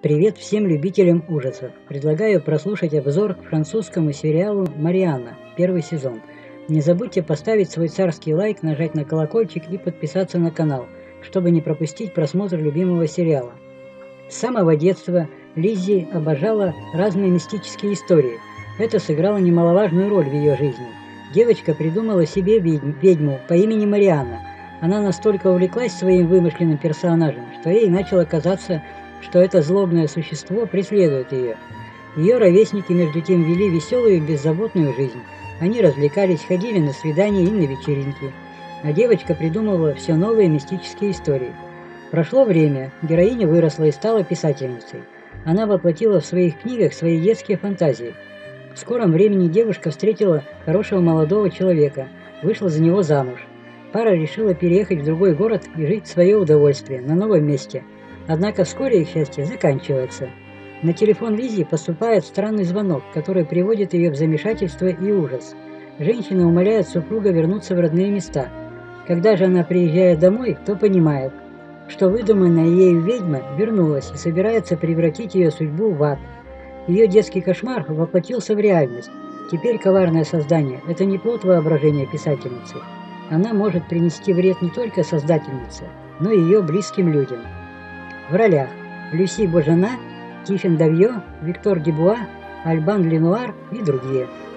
Привет всем любителям ужасов! Предлагаю прослушать обзор к французскому сериалу «Марианна», первый сезон. Не забудьте поставить свой царский лайк, нажать на колокольчик и подписаться на канал, чтобы не пропустить просмотр любимого сериала. С самого детства Лиззи обожала разные мистические истории. Это сыграло немаловажную роль в ее жизни. Девочка придумала себе ведьму по имени Марианна. Она настолько увлеклась своим вымышленным персонажем, что ей начало казаться, что это злобное существо преследует ее. Ее ровесники, между тем, вели веселую и беззаботную жизнь. Они развлекались, ходили на свидания и на вечеринки. А девочка придумывала все новые мистические истории. Прошло время, героиня выросла и стала писательницей. Она воплотила в своих книгах свои детские фантазии. В скором времени девушка встретила хорошего молодого человека, вышла за него замуж. Пара решила переехать в другой город и жить в свое удовольствие, на новом месте. Однако вскоре их счастье заканчивается. На телефон Лиззи поступает странный звонок, который приводит ее в замешательство и ужас. Женщина умоляет супруга вернуться в родные места. Когда же она приезжает домой, то понимает, что выдуманная ею ведьма вернулась и собирается превратить ее судьбу в ад. Ее детский кошмар воплотился в реальность. Теперь коварное создание – это не плод воображения писательницы. Она может принести вред не только создательнице, но и ее близким людям. В ролях Люси Божена, Тиффин Давье, Виктор Дюбуа, Альбан Ленуар и другие.